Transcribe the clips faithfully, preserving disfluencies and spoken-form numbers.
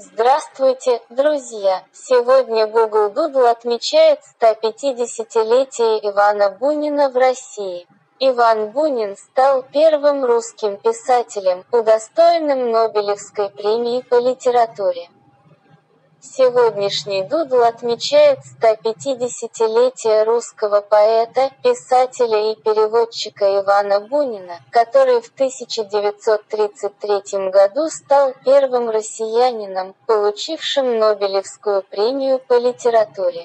Здравствуйте, друзья! Сегодня Google Doodle отмечает сто пятидесятилетие Ивана Бунина в России. Иван Бунин стал первым русским писателем, удостоенным Нобелевской премии по литературе. Сегодняшний Doodle отмечает сто пятидесятилетие русского поэта, писателя и переводчика Ивана Бунина, который в тысяча девятьсот тридцать третьем году стал первым россиянином, получившим Нобелевскую премию по литературе.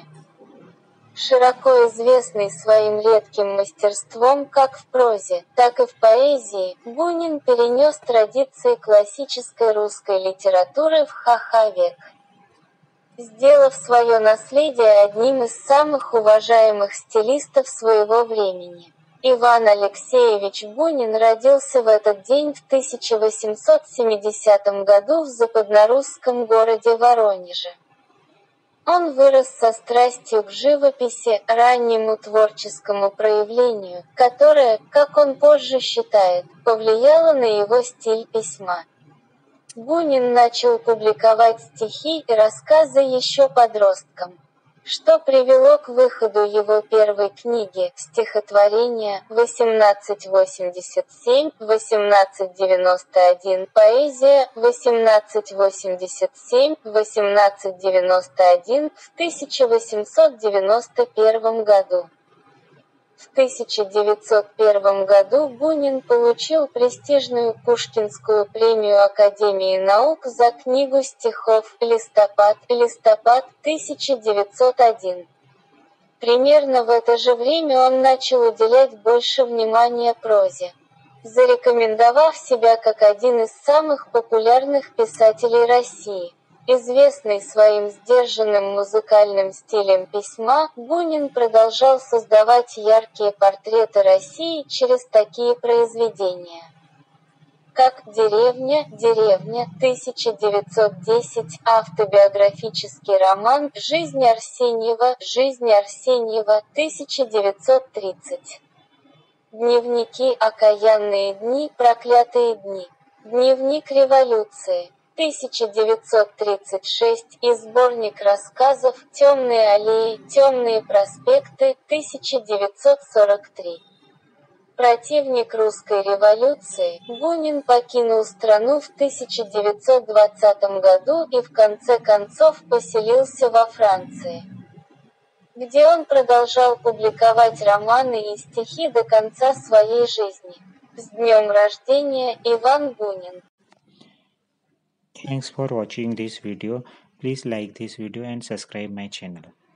Широко известный своим редким мастерством как в прозе, так и в поэзии, Бунин перенес традиции классической русской литературы в ха-ха век, сделав свое наследие одним из самых уважаемых стилистов своего времени. Иван Алексеевич Бунин родился в этот день в тысяча восемьсот семидесятом году в западнорусском городе Воронеже. Он вырос со страстью к живописи, раннему творческому проявлению, которое, как он позже считает, повлияло на его стиль письма. Бунин начал публиковать стихи и рассказы еще подростком, что привело к выходу его первой книги «Стихотворения» восемнадцать восемьдесят семь — восемнадцать девяносто один, поэзия восемнадцать восемьдесят семь — восемнадцать девяносто один в тысяча восемьсот девяносто первом году. В тысяча девятьсот первом году Бунин получил престижную Пушкинскую премию Академии наук за книгу стихов «Листопад», листопад тысяча девятьсот один. Примерно в это же время он начал уделять больше внимания прозе, зарекомендовав себя как один из самых популярных писателей России. Известный своим сдержанным музыкальным стилем письма, Бунин продолжал создавать яркие портреты России через такие произведения, как «Деревня», «Деревня» тысяча девятьсот десять, автобиографический роман «Жизнь Арсеньева», «Жизнь Арсеньева» тысяча девятьсот тридцать. Дневники, окаянные дни, проклятые дни. Дневник революции. тысяча девятьсот тридцать шесть и сборник рассказов «Темные аллеи, темные проспекты» тысяча девятьсот сорок три. Противник русской революции, Бунин покинул страну в тысяча девятьсот двадцатом году и в конце концов поселился во Франции, где он продолжал публиковать романы и стихи до конца своей жизни. С днем рождения, Иван Бунин! Thanks for watching this video. Please like this video and subscribe my channel.